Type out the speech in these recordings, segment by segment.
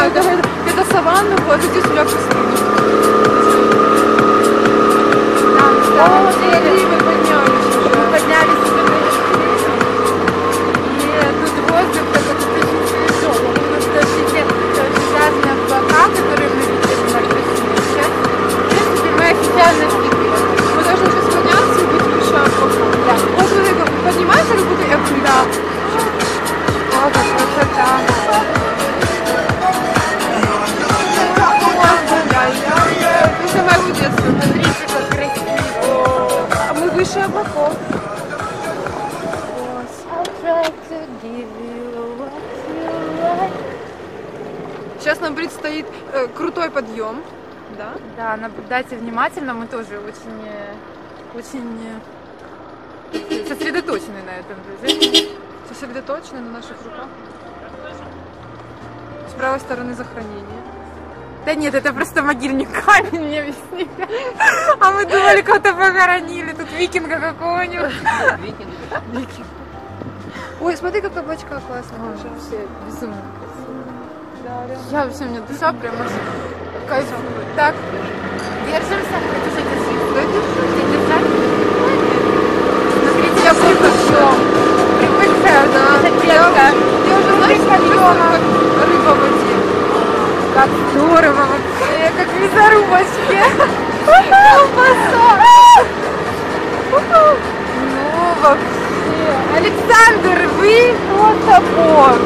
Это саванна, вот здесь легкий снег. Да, мы поднялись уже. Мы поднялись уже на вершину. И тут воздух такой очень свежо. Потому что все эти грязные облака, которые мы видели на вершине, сейчас, в принципе, мы официально степи. Мы должны сейчас подняться и быть выше облаков. Да. Вот смотри, поднимается, как будто я Да. О, как красота. Это моего детства. Смотрите, как красиво. А мы выше облаков. Сейчас нам предстоит крутой подъем. Да? Да, наблюдайте внимательно, мы тоже очень сосредоточены на этом движении. Сосредоточены на наших руках. С правой стороны захоронение. Да нет, это просто могильный камень, мне объяснили. А мы думали, кого-то похоронили, тут викинга какого-нибудь. Викинг. Ой, смотри, как облачка классно. Вообще безумно. Да, реально. Я вообще, у меня душа прям аж кайфует. Так, держимся, держись. Держать. Смотрите, я привыкшая. Привыкшая, да. Я уже знаешь, как рыба в воде. Как здорово вообще, как в мясорубочке. Колбаса. Ну вообще. Александр, вы просто бог.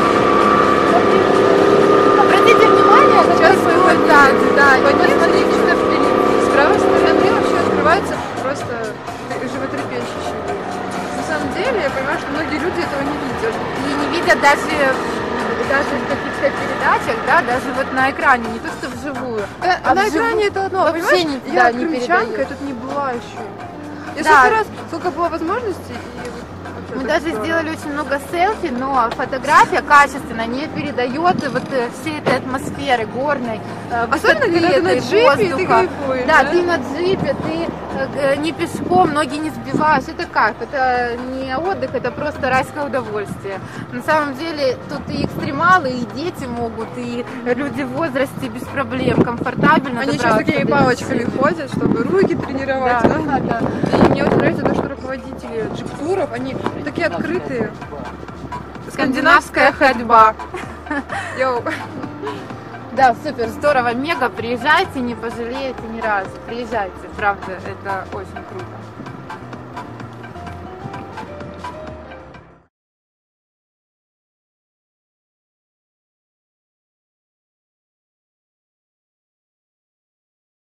Обратите внимание, Сейчас какой мы пейзаж. Да, и поднимемся. посмотрите, что впереди. С правой стороны вообще открывается просто животрепещущий вид. На самом деле, я понимаю, что многие люди этого не видят. И не видят даже в каких-то передачах, да, даже вот на экране, не то что вживую. А На вживую экране это одно, вообще понимаешь? не, Я да, не крымчанка, передают. я тут не была еще. Я Да. сколько раз, сколько было возможностей, и вот Мы это даже здорово. сделали очень много селфи, но фотография качественно не передает вот всей этой атмосферы горной, Особенно, высоты когда ты на этой, джипе, и ты воздуха. кайфуешь, Да, да? ты на джипе, ты не пешком, ноги не сбиваешь. Это кайф, это не отдых, это просто райское удовольствие. На самом деле тут и экстремалы, и дети могут, и люди в возрасте без проблем, комфортабельно Они сейчас добраться такими до палочками вершины. ходят, чтобы руки тренировать. Да, да. И мне очень нравится то, что руководители джип-туров, они такие открытые. Скандинавская ходьба. Йоу. Да, супер, здорово, мега, приезжайте, не пожалеете ни разу, приезжайте, правда, это очень круто.